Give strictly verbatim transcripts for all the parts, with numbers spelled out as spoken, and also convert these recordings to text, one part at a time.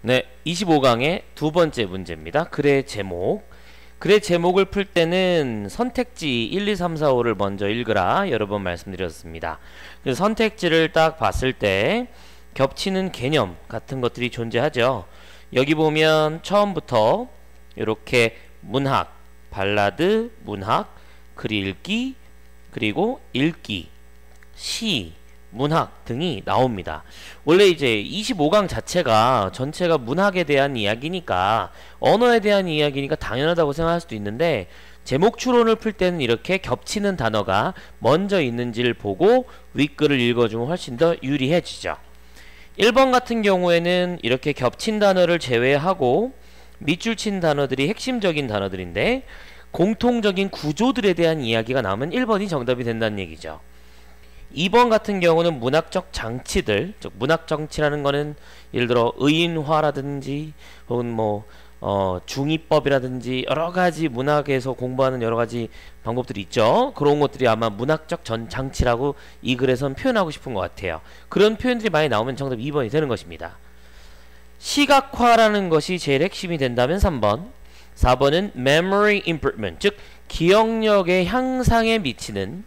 네, 이십오 강의 두 번째 문제입니다. 글의 제목. 글의 제목을 풀 때는 선택지 일, 이, 삼, 사, 오를 먼저 읽으라 여러 번 말씀드렸습니다. 그래서 선택지를 딱 봤을 때 겹치는 개념 같은 것들이 존재하죠. 여기 보면 처음부터 이렇게 문학, 발라드, 문학, 글 읽기, 그리고 읽기, 시, 문학 등이 나옵니다. 원래 이제 이십오 강 자체가 전체가 문학에 대한 이야기니까, 언어에 대한 이야기니까 당연하다고 생각할 수도 있는데, 제목 추론을 풀 때는 이렇게 겹치는 단어가 먼저 있는지를 보고 윗글을 읽어주면 훨씬 더 유리해지죠. 일 번 같은 경우에는 이렇게 겹친 단어를 제외하고 밑줄 친 단어들이 핵심적인 단어들인데, 공통적인 구조들에 대한 이야기가 나오면 일 번이 정답이 된다는 얘기죠. 이 번 같은 경우는 문학적 장치들, 즉 문학 장치라는 거는 예를 들어 의인화라든지 혹은 뭐 어, 중의법이라든지 여러 가지 문학에서 공부하는 여러 가지 방법들이 있죠. 그런 것들이 아마 문학적 전 장치라고 이 글에선 표현하고 싶은 것 같아요. 그런 표현들이 많이 나오면 정답 이 번이 되는 것입니다. 시각화라는 것이 제일 핵심이 된다면 삼 번, 사 번은 memory improvement, 즉 기억력의 향상에 미치는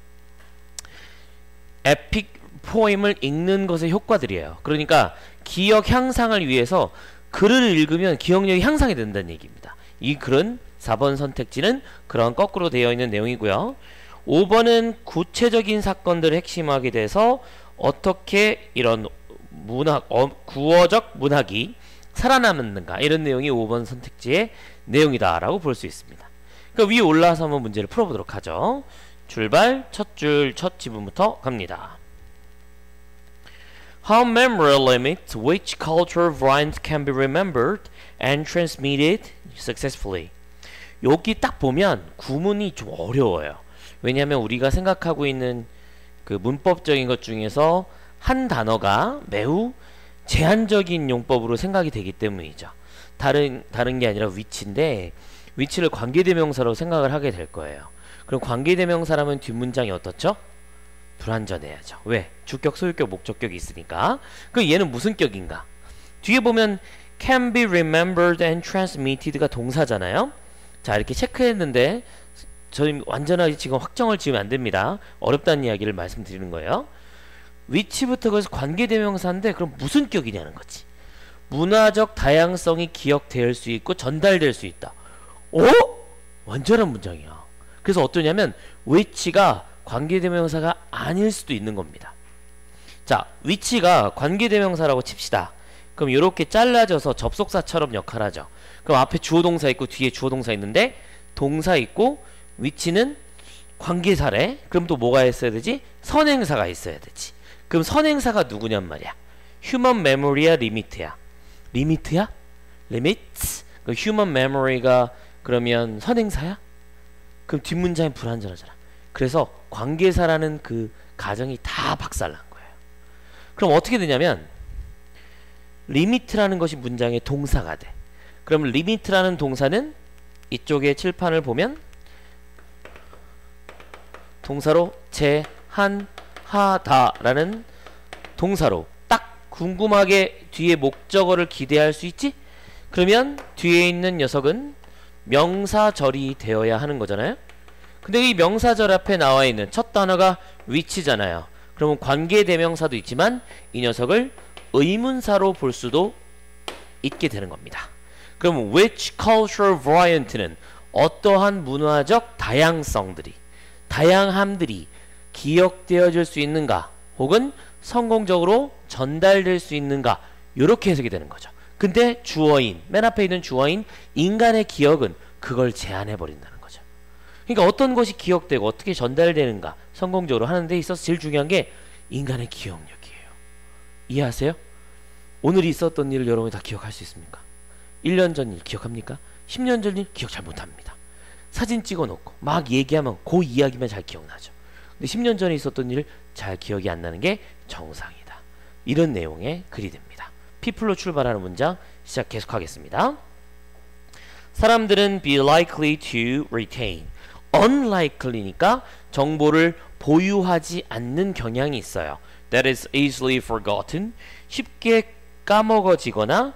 에픽 포임을 읽는 것의 효과들이에요. 그러니까 기억 향상을 위해서 글을 읽으면 기억력이 향상이 된다는 얘기입니다. 이 글은 사 번 선택지는 그런 거꾸로 되어 있는 내용이고요. 오 번은 구체적인 사건들을 핵심하게 돼서 어떻게 이런 문학, 어, 구어적 문학이 살아남는가, 이런 내용이 오 번 선택지의 내용이다 라고 볼 수 있습니다. 그러니까 위에 올라와서 한번 문제를 풀어보도록 하죠. 출발, 첫 줄, 첫 지문부터 갑니다. How memory limits which cultural variants can be remembered and transmitted successfully. 여기 딱 보면 구문이 좀 어려워요. 왜냐하면 우리가 생각하고 있는 그 문법적인 것 중에서 한 단어가 매우 제한적인 용법으로 생각이 되기 때문이죠. 다른, 다른 게 아니라 위치인데, 위치를 관계대명사로 생각을 하게 될 거예요. 그럼 관계대명사라면 뒷문장이 어떻죠? 불완전해야죠. 왜? 주격, 소유격, 목적격이 있으니까. 그럼 얘는 무슨 격인가? 뒤에 보면 can be remembered and transmitted가 동사잖아요. 자, 이렇게 체크했는데 저희 완전하게 지금 확정을 지으면 안 됩니다. 어렵다는 이야기를 말씀드리는 거예요. 위치부터 그래서 관계대명사인데 그럼 무슨 격이냐는 거지. 문화적 다양성이 기억될 수 있고 전달될 수 있다. 어? 완전한 문장이야. 그래서 어떠냐면 which가 관계대명사가 아닐 수도 있는 겁니다. 자, which가 관계대명사라고 칩시다. 그럼 이렇게 잘라져서 접속사처럼 역할하죠. 그럼 앞에 주어동사 있고 뒤에 주어동사 있는데 동사 있고 which는 관계사래. 그럼 또 뭐가 있어야 되지? 선행사가 있어야 되지. 그럼 선행사가 누구냔 말이야. human memory야, limit야? limit야? limits? 그 human memory가 그러면 선행사야? 그럼 뒷문장이 불완전하잖아. 그래서 관계사라는 그 가정이 다 박살난 거예요. 그럼 어떻게 되냐면 limit라는 것이 문장의 동사가 돼. 그럼 limit라는 동사는 이쪽에 칠판을 보면 동사로 제한하다 라는 동사로 딱 궁금하게 뒤에 목적어를 기대할 수 있지? 그러면 뒤에 있는 녀석은 명사절이 되어야 하는 거잖아요. 근데 이 명사절 앞에 나와 있는 첫 단어가 which잖아요. 그러면 관계대명사도 있지만 이 녀석을 의문사로 볼 수도 있게 되는 겁니다. 그럼 which cultural variant는 어떠한 문화적 다양성들이, 다양함들이 기억되어질 수 있는가, 혹은 성공적으로 전달될 수 있는가, 이렇게 해석이 되는 거죠. 근데 주어인, 맨 앞에 있는 주어인 인간의 기억은 그걸 제한해버린다는 거죠. 그러니까 어떤 것이 기억되고 어떻게 전달되는가 성공적으로 하는 데 있어서 제일 중요한 게 인간의 기억력이에요. 이해하세요? 오늘 있었던 일을 여러분이 다 기억할 수 있습니까? 일 년 전 일 기억합니까? 십 년 전 일 기억 잘 못합니다. 사진 찍어놓고 막 얘기하면 그 이야기만 잘 기억나죠. 근데 십 년 전에 있었던 일 잘 기억이 안 나는 게 정상이다. 이런 내용의 글이 됩니다. people로 출발하는 문장 시작 계속하겠습니다. 사람들은 be likely to retain. unlikely니까 정보를 보유하지 않는 경향이 있어요. That is easily forgotten. 쉽게 까먹어지거나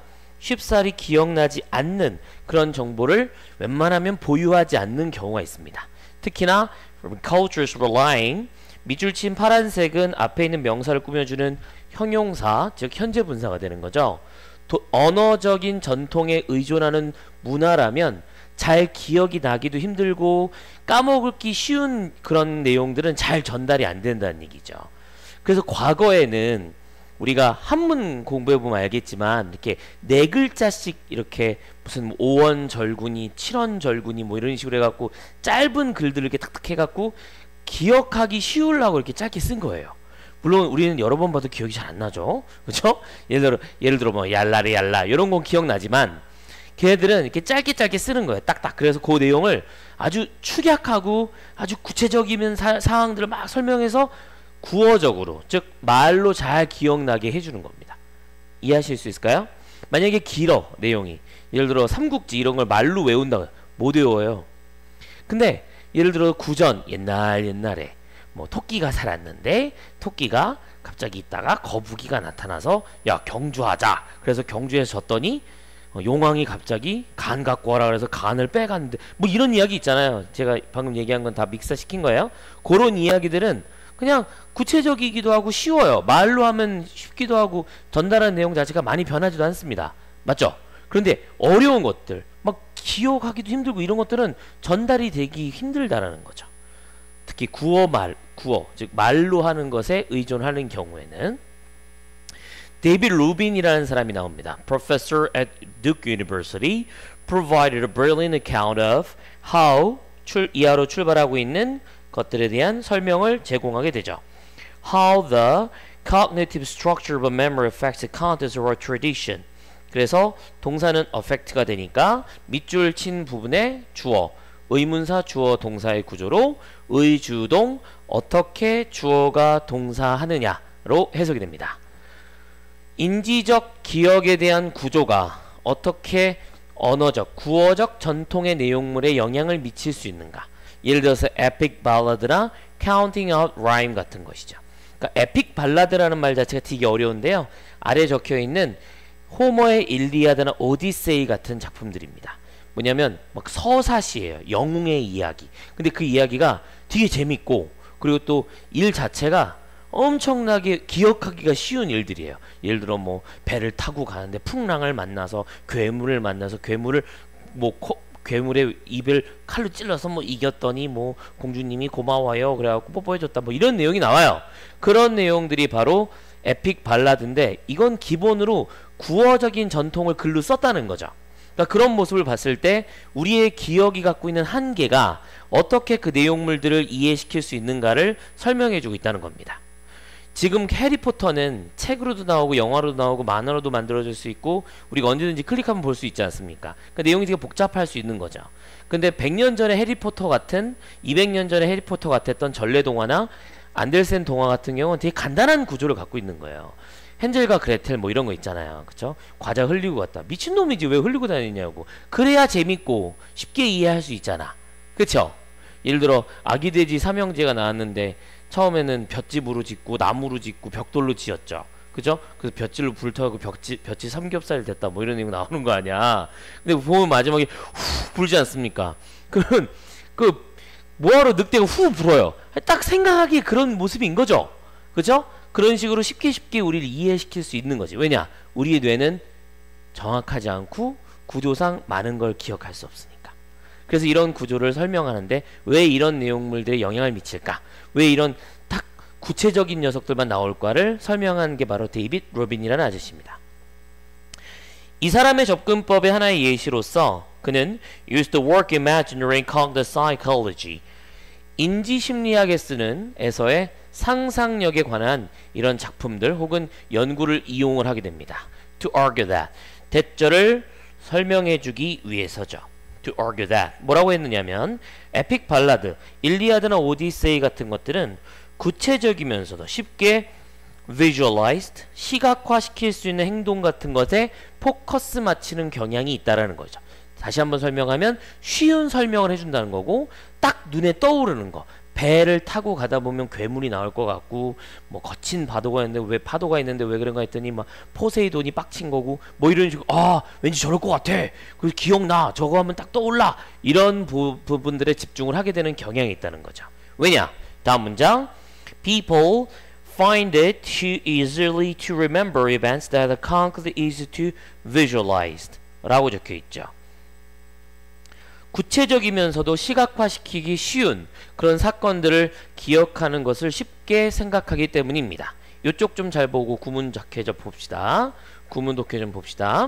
쉽사리 기억나지 않는 그런 정보를 웬만하면 보유하지 않는 경우가 있습니다. 특히나 cultures relying, 밑줄 친 파란색은 앞에 있는 명사를 꾸며주는 형용사, 즉 현재 분사가 되는 거죠. 도, 언어적인 전통에 의존하는 문화라면 잘 기억이 나기도 힘들고 까먹기 쉬운 그런 내용들은 잘 전달이 안 된다는 얘기죠. 그래서 과거에는 우리가 한문 공부해보면 알겠지만 이렇게 네 글자씩 이렇게 무슨 오원 절군이 칠원 절군이 뭐 이런 식으로 해갖고 짧은 글들을 이렇게 탁탁 해갖고 기억하기 쉬우려고 이렇게 짧게 쓴 거예요. 물론 우리는 여러 번 봐도 기억이 잘 안 나죠. 그렇죠? 예를 들어 예를 들어 뭐 얄라리 얄라 이런 건 기억나지만 걔네들은 이렇게 짧게 짧게 쓰는 거예요. 딱딱. 그래서 그 내용을 아주 축약하고 아주 구체적인 사, 사항들을 막 설명해서 구어적으로, 즉 말로 잘 기억나게 해주는 겁니다. 이해하실 수 있을까요? 만약에 길어 내용이, 예를 들어 삼국지 이런 걸 말로 외운다, 못 외워요. 근데 예를 들어 구전, 옛날 옛날에 뭐 토끼가 살았는데 토끼가 갑자기 있다가 거북이가 나타나서 야 경주하자, 그래서 경주에서 졌더니 어, 용왕이 갑자기 간 갖고 와라 그래서 간을 빼갔는데 뭐 이런 이야기 있잖아요. 제가 방금 얘기한 건 다 믹서 시킨 거예요. 그런 이야기들은 그냥 구체적이기도 하고 쉬워요. 말로 하면 쉽기도 하고 전달하는 내용 자체가 많이 변하지도 않습니다. 맞죠? 그런데 어려운 것들, 막 기억하기도 힘들고 이런 것들은 전달이 되기 힘들다라는 거죠. 특히 구어 말, 구어, 즉 말로 하는 것에 의존하는 경우에는 데이비드 루빈이라는 사람이 나옵니다. Professor at Duke University provided a brilliant account of how 출, 이하로 출발하고 있는 것들에 대한 설명을 제공하게 되죠. How the cognitive structure of a memory affects the content of our tradition. 그래서 동사는 affect가 되니까 밑줄 친 부분에 주어, 의문사 주어 동사의 구조로 의주동 어떻게 주어가 동사하느냐로 해석이 됩니다. 인지적 기억에 대한 구조가 어떻게 언어적, 구어적 전통의 내용물에 영향을 미칠 수 있는가? 예를 들어서 에픽 발라드나 counting out rhyme 같은 것이죠. 그러니까 에픽 발라드라는 말 자체가 되게 어려운데요. 아래 적혀 있는 호머의 일리아드나 오디세이 같은 작품들입니다. 뭐냐면 막 서사시예요. 영웅의 이야기. 근데 그 이야기가 되게 재밌고 그리고 또 일 자체가 엄청나게 기억하기가 쉬운 일들이에요. 예를 들어 뭐 배를 타고 가는데 풍랑을 만나서 괴물을 만나서 괴물을 뭐 코, 괴물의 입을 칼로 찔러서 뭐 이겼더니 뭐 공주님이 고마워요 그래갖고 뽀뽀해줬다 뭐 이런 내용이 나와요. 그런 내용들이 바로 에픽 발라드인데 이건 기본으로 구어적인 전통을 글로 썼다는 거죠. 그러니까 그런 모습을 봤을 때 우리의 기억이 갖고 있는 한계가 어떻게 그 내용물들을 이해시킬 수 있는가를 설명해주고 있다는 겁니다. 지금 해리포터는 책으로도 나오고 영화로도 나오고 만화로도 만들어질 수 있고 우리가 언제든지 클릭하면 볼 수 있지 않습니까? 그러니까 내용이 되게 복잡할 수 있는 거죠. 근데 백 년 전에 해리포터 같은 이백 년 전에 해리포터 같았던 전래동화나 안델센 동화 같은 경우는 되게 간단한 구조를 갖고 있는 거예요. 헨젤과 그레텔 뭐 이런 거 있잖아요. 그쵸? 과자 흘리고 갔다. 미친놈이지 왜 흘리고 다니냐고. 그래야 재밌고 쉽게 이해할 수 있잖아. 그쵸? 예를 들어 아기돼지 삼형제가 나왔는데 처음에는 볏집으로 짓고 나무로 짓고 벽돌로 지었죠. 그죠? 그래서 볏질로 불타고 벽지, 볏이 삼겹살 됐다 뭐 이런 내용 나오는 거 아니야. 근데 보면 마지막에 후 불지 않습니까? 그런 그 뭐하러 늑대가 후 불어요. 딱 생각하기에 그런 모습인 거죠. 그죠? 그런 식으로 쉽게 쉽게 우리를 이해시킬 수 있는 거지. 왜냐? 우리의 뇌는 정확하지 않고 구조상 많은 걸 기억할 수 없으니까. 그래서 이런 구조를 설명하는데 왜 이런 내용물들에 영향을 미칠까? 왜 이런 딱 구체적인 녀석들만 나올까를 설명한 게 바로 데이비드 로빈이라는 아저씨입니다. 이 사람의 접근법의 하나의 예시로서 그는 used the work imaginary cognitive psychology, 인지심리학에 쓰는 에서의 상상력에 관한 이런 작품들 혹은 연구를 이용을 하게 됩니다. To argue that, 대절을 설명해주기 위해서죠. To argue that. 뭐라고 했느냐면 에픽 발라드, 일리아드나 오디세이 같은 것들은 구체적이면서도 쉽게 visualized, 시각화시킬 수 있는 행동 같은 것에 포커스 맞추는 경향이 있다라는 거죠. 다시 한번 설명하면 쉬운 설명을 해준다는 거고 딱 눈에 떠오르는 거, 배를 타고 가다 보면 괴물이 나올 것 같고 뭐 거친 파도가 있는데 왜 파도가 있는데 왜 그런가 했더니 막 포세이돈이 빡친 거고 뭐 이런 식으로 아 왠지 저럴 것 같아 그 기억나 저거 하면 딱 떠올라 이런 부, 부분들에 집중을 하게 되는 경향이 있다는 거죠. 왜냐? 다음 문장 People find it too easily to remember events that are concrete easy to visualize 라고 적혀 있죠. 구체적이면서도 시각화시키기 쉬운 그런 사건들을 기억하는 것을 쉽게 생각하기 때문입니다. 이쪽 좀 잘 보고 구문 독해 좀 봅시다. 구문 독해 좀 봅시다.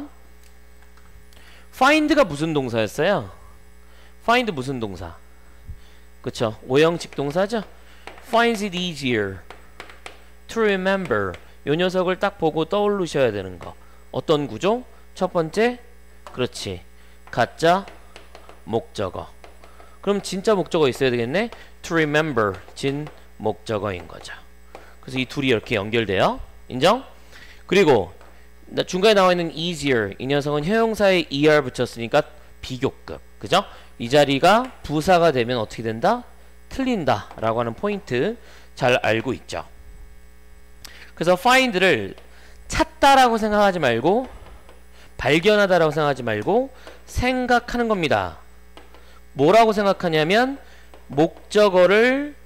find가 무슨 동사였어요? find 무슨 동사? 그쵸? 오형식 동사죠? finds it easier to remember 요 녀석을 딱 보고 떠올리셔야 되는 거. 어떤 구조? 첫 번째, 그렇지. 가짜 목적어. 그럼 진짜 목적어 있어야 되겠네? to remember 진 목적어인 거죠. 그래서 이 둘이 이렇게 연결돼요. 인정? 그리고 중간에 나와 있는 easier 이 녀석은 형용사에 er 붙였으니까 비교급. 그죠? 이 자리가 부사가 되면 어떻게 된다? 틀린다 라고 하는 포인트 잘 알고 있죠. 그래서 find를 찾다라고 생각하지 말고 발견하다라고 생각하지 말고 생각하는 겁니다. 뭐라고 생각하냐면 목적어를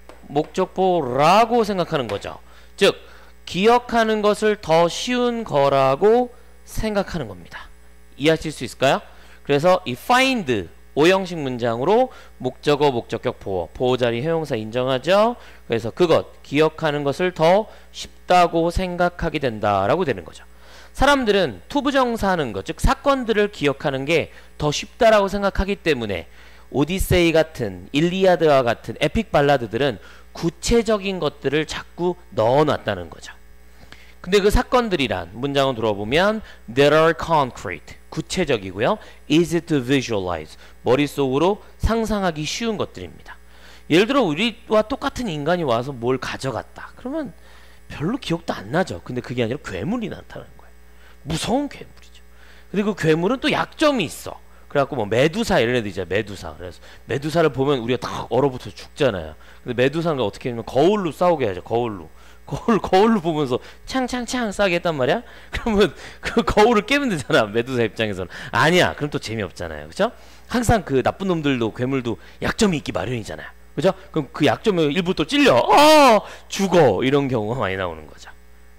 목적보라고 생각하는 거죠. 즉 기억하는 것을 더 쉬운 거라고 생각하는 겁니다. 이해하실 수 있을까요? 그래서 이 find 오형식 문장으로 목적어, 목적격, 보어, 보어 자리 형용사 인정하죠? 그래서 그것, 기억하는 것을 더 쉽다고 생각하게 된다라고 되는 거죠. 사람들은 투부정사 하는 것, 즉 사건들을 기억하는 게 더 쉽다라고 생각하기 때문에 오디세이 같은, 일리아드와 같은 에픽 발라드들은 구체적인 것들을 자꾸 넣어놨다는 거죠. 근데 그 사건들이란 문장을 들어보면 that are concrete, 구체적이고요. easy to visualize, 머릿속으로 상상하기 쉬운 것들입니다. 예를 들어 우리와 똑같은 인간이 와서 뭘 가져갔다. 그러면 별로 기억도 안 나죠. 근데 그게 아니라 괴물이 나타나는 거예요. 무서운 괴물이죠. 근데 그 괴물은 또 약점이 있어. 그래갖고 뭐 메두사 이런 애들 있잖아요. 메두사. 그래서 메두사를 보면 우리가 딱 얼어붙어 죽잖아요. 근데 메두사는 어떻게 하냐면 거울로 싸우게 하죠. 거울로. 거울, 거울로 보면서 창창창 싸게 했단 말이야? 그러면 그 거울을 깨면 되잖아. 메두사 입장에서는. 아니야. 그럼 또 재미없잖아요. 그죠? 항상 그 나쁜 놈들도 괴물도 약점이 있기 마련이잖아요. 그죠? 그럼 그 약점을 일부 또 찔려. 어! 죽어! 이런 경우가 많이 나오는 거죠.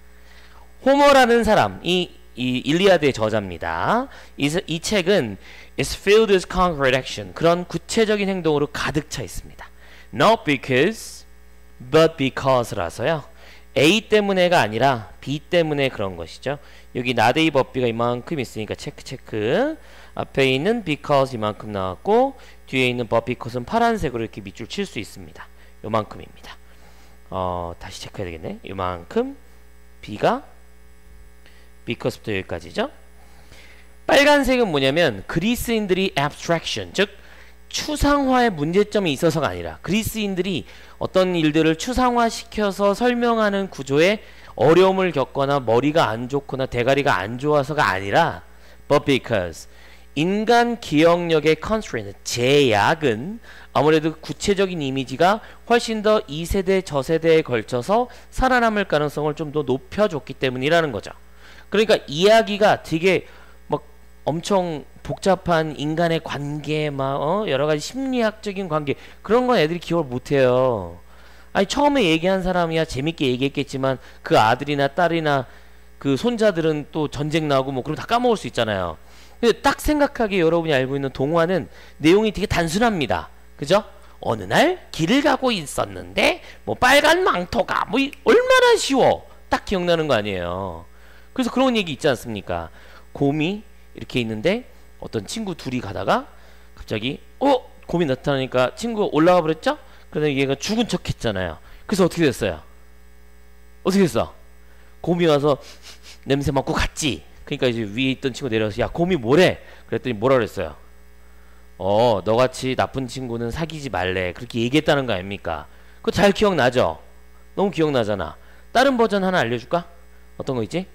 호머라는 사람, 이, 이 일리아드의 저자입니다. 이, 이 책은 is filled with concrete action. 그런 구체적인 행동으로 가득 차 있습니다. Not because, but because라서요. A 때문에가 아니라 B 때문에 그런 것이죠. 여기 not A 법비가 이만큼 있으니까 체크 체크. 앞에 있는 because 이만큼 나왔고 뒤에 있는 but because는 파란색으로 이렇게 밑줄 칠 수 있습니다. 요만큼입니다. 어, 다시 체크해야 되겠네. 요만큼 B가 because부터 여기까지죠. 빨간색은 뭐냐면 그리스인들이 abstraction, 즉 추상화의 문제점이 있어서가 아니라 그리스인들이 어떤 일들을 추상화시켜서 설명하는 구조에 어려움을 겪거나 머리가 안 좋거나 대가리가 안 좋아서가 아니라 but because 인간 기억력의 constraint, 제약은 아무래도 구체적인 이미지가 훨씬 더 이 세대 저 세대에 걸쳐서 살아남을 가능성을 좀 더 높여줬기 때문이라는 거죠. 그러니까 이야기가 되게 막 엄청 복잡한 인간의 관계, 막, 어? 여러 가지 심리학적인 관계, 그런 건 애들이 기억을 못해요. 아니, 처음에 얘기한 사람이야 재밌게 얘기했겠지만, 그 아들이나 딸이나 그 손자들은 또 전쟁 나고 뭐, 그럼 다 까먹을 수 있잖아요. 근데 딱 생각하기에 여러분이 알고 있는 동화는 내용이 되게 단순합니다. 그죠? 어느 날 길을 가고 있었는데, 뭐, 빨간 망토가, 뭐, 얼마나 쉬워. 딱 기억나는 거 아니에요. 그래서 그런 얘기 있지 않습니까? 곰이 이렇게 있는데, 어떤 친구 둘이 가다가 갑자기 어? 곰이 나타나니까 친구가 올라가 버렸죠? 그러다 얘가 죽은 척 했잖아요. 그래서 어떻게 됐어요? 어떻게 됐어? 곰이 와서 냄새 맡고 갔지. 그러니까 이제 위에 있던 친구 내려와서 야 곰이 뭐래? 그랬더니 뭐라 그랬어요? 어 너같이 나쁜 친구는 사귀지 말래. 그렇게 얘기했다는 거 아닙니까? 그거 잘 기억나죠? 너무 기억나잖아. 다른 버전 하나 알려줄까? 어떤 거 있지?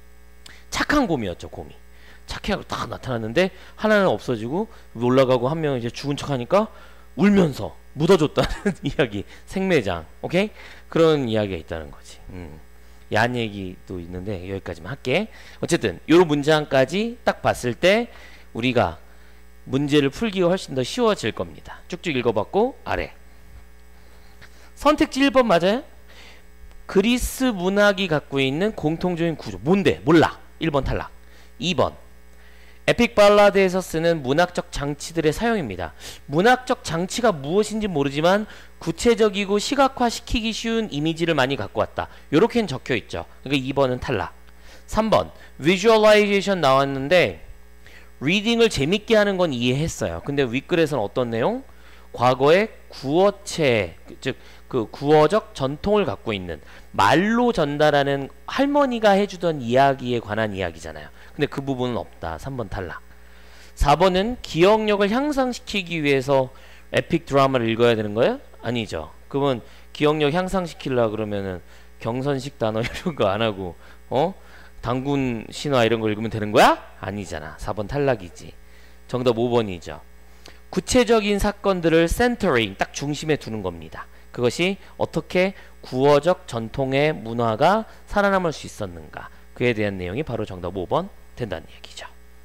착한 곰이었죠. 곰이 착해하고 딱 나타났는데 하나는 없어지고 올라가고 한 명은 이제 죽은 척 하니까 울면서 묻어줬다는 이야기, 생매장, 오케이? 그런 이야기가 있다는 거지. 음. 야한 얘기도 있는데 여기까지만 할게. 어쨌든 요런 문장까지 딱 봤을 때 우리가 문제를 풀기가 훨씬 더 쉬워질 겁니다. 쭉쭉 읽어봤고 아래 선택지 일 번 맞아요? 그리스 문학이 갖고 있는 공통적인 구조 뭔데? 몰라. 일 번 탈락. 이 번 에픽 발라드에서 쓰는 문학적 장치들의 사용입니다. 문학적 장치가 무엇인지 모르지만 구체적이고 시각화시키기 쉬운 이미지를 많이 갖고 왔다. 요렇게는 적혀있죠. 그러니까 이 번은 탈락. 삼 번 Visualization 나왔는데 리딩을 재밌게 하는 건 이해했어요. 근데 윗글에서는 어떤 내용? 과거의 구어체, 즉 그 구어적 전통을 갖고 있는 말로 전달하는 할머니가 해주던 이야기에 관한 이야기잖아요. 근데 그 부분은 없다. 삼 번 탈락. 사 번은 기억력을 향상시키기 위해서 에픽 드라마를 읽어야 되는 거예요? 아니죠. 그러면 기억력 향상시키려고 그러면은 경선식 단어 이런 거 안 하고 어? 당군 신화 이런 거 읽으면 되는 거야? 아니잖아. 사 번 탈락이지. 정답 오 번이죠. 구체적인 사건들을 센터링, 딱 중심에 두는 겁니다. 그것이 어떻게 구어적 전통의 문화가 살아남을 수 있었는가, 그에 대한 내용이 바로 정답 오 번 된다는 얘기죠.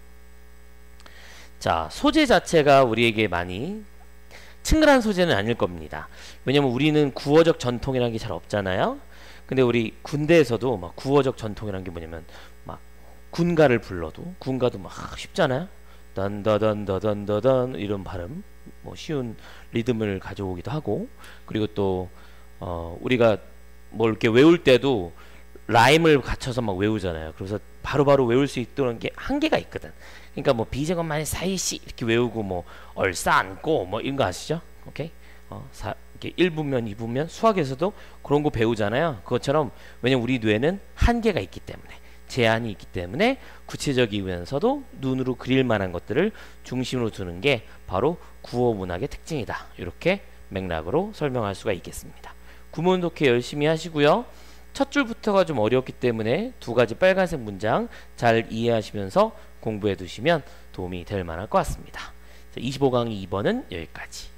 자, 소재 자체가 우리에게 많이 친근한 소재는 아닐 겁니다. 왜냐면 우리는 구어적 전통이라는 게 잘 없잖아요. 근데 우리 군대에서도 막 구어적 전통이라는 게 뭐냐면 막 군가를 불러도 군가도 막 쉽잖아요. 단다단다단다단 이런 발음, 뭐 쉬운 리듬을 가져오기도 하고, 그리고 또 어 우리가 뭘 이렇게 외울 때도 라임을 갖춰서 막 외우잖아요. 그래서 바로바로 외울 수 있도록 게 한계가 있거든. 그러니까 뭐 비제곱만의 사이시 이렇게 외우고 뭐 얼싸안고 뭐 이런 거 아시죠? 오케이? 어, 사, 이렇게 일 분면 이 분면 수학에서도 그런 거 배우잖아요. 그것처럼 왜냐면 우리 뇌는 한계가 있기 때문에, 제한이 있기 때문에 구체적이면서도 눈으로 그릴 만한 것들을 중심으로 두는 게 바로 구어 문학의 특징이다. 이렇게 맥락으로 설명할 수가 있겠습니다. 구문 독해 열심히 하시고요. 첫 줄부터가 좀 어려웠기 때문에 두 가지 빨간색 문장 잘 이해하시면서 공부해 두시면 도움이 될 만할 것 같습니다. 이십오 강의 이 번은 여기까지.